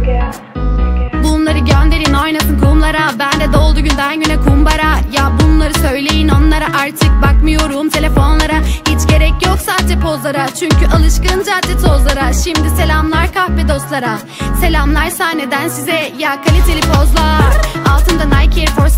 Bunları gönderin oynasın kumlara, bende doldu günden güne kumbara. Ya bunları söyleyin onlara, artık bakmıyorum telefonlara. Hiç gerek yok sahte pozlara, çünkü alışkın cadde tozlara. Şimdi selamlar kahve dostlara, selamlar sahneden size. Ya kaliteli pozlar, altında Nike Air Force